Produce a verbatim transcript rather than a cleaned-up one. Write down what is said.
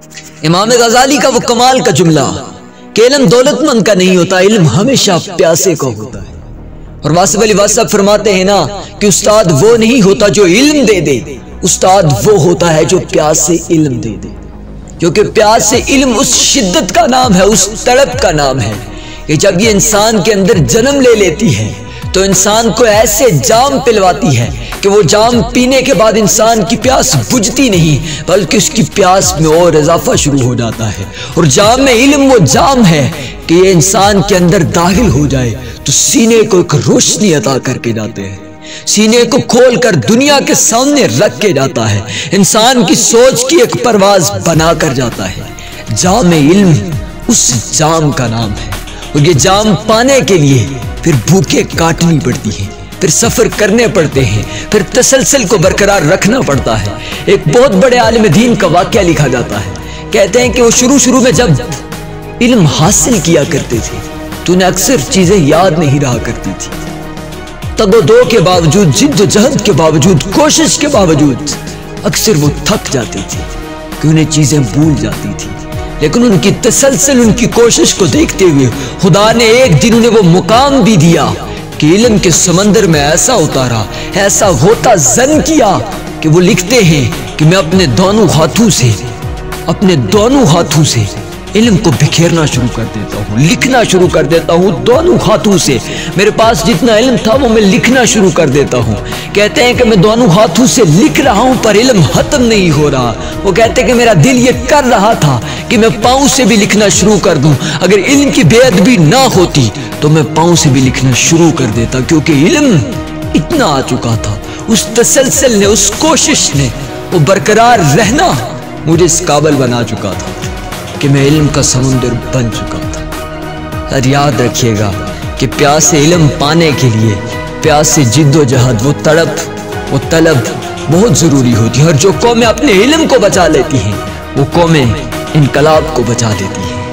इमाम गजाली का वो कमाल का जुमला कि इल्म दौलतमंद का नहीं होता, इल्म हमेशा प्यासे का होता है। और वासिफ अली वास साहब फरमाते हैं ना कि उस्ताद वो नहीं होता जो इल्म दे दे, उस्ताद वो होता है जो प्यास से इल्म दे दे। क्योंकि प्यास से इल्म उस शिद्दत का नाम है, उस तड़प का नाम है कि जब ये इंसान के अंदर जन्म ले लेती है तो इंसान को ऐसे जाम पिलवाती है कि वो जाम पीने के बाद इंसान की प्यास बुझती नहीं, बल्कि उसकी प्यास में और इजाफा शुरू हो जाता है। और जाम में इल्म वो जाम है कि ये इंसान के अंदर दाखिल हो जाए तो सीने को एक रोशनी अता करके जाते हैं, सीने को खोल कर दुनिया के सामने रख के जाता है, इंसान की सोच की एक परवाज बना कर जाता है। जाम इल्म उस जाम का नाम है। और ये जाम पाने के लिए फिर भूखे काटनी पड़ती है, फिर सफर करने पड़ते हैं, फिर तसलसल को बरकरार रखना पड़ता है। एक बहुत बड़े आलिम दीन का वाकया लिखा जाता है। कहते हैं कि वो शुरू शुरू में जब इल्म हासिल किया करते थे तो उन्हें अक्सर चीजें याद नहीं रहा करती थी। तगोदो के बावजूद, जिद्दोजहद के बावजूद, कोशिश के बावजूद अक्सर वो थक जाते थे कि उन्हें चीजें भूल जाती थी। लेकिन उनकी तसलसल, उनकी कोशिश को देखते हुए खुदा ने एक दिन उन्हें वो मुकाम भी दिया कि इल्म के समंदर में ऐसा उतारा, ऐसा होता जन किया कि वो लिखते हैं कि मैं अपने दोनों हाथों से अपने दोनों हाथों से इल्म को बिखेरना शुरू कर देता हूँ, लिखना शुरू कर देता हूँ दोनों हाथों से। मेरे पास जितना इल्म था वो मैं लिखना शुरू कर देता हूँ। कहते हैं कि मैं दोनों हाथों से लिख रहा हूँ पर इल्म खत्म नहीं हो रहा। वो कहते हैं कि मेरा दिल ये कर रहा था कि मैं पाँव से भी लिखना शुरू कर दूँ, अगर इल्म की बेअदबी ना होती तो मैं पाँव से भी लिखना शुरू कर देता, क्योंकि इल्म इतना आ चुका था। उस तसलसल ने, उस कोशिश ने वो बरकरार रहना मुझे इस काबिल बना चुका था कि मैं इल्म का समुंदर बन चुका था। और याद रखिएगा कि प्यास से इल्म पाने के लिए, प्यास से जिद्दोजहद, वो तड़प, वो तलब बहुत ज़रूरी होती है। और जो कौमें अपने इल्म को बचा लेती हैं वो कौमें इनकलाब को बचा लेती हैं।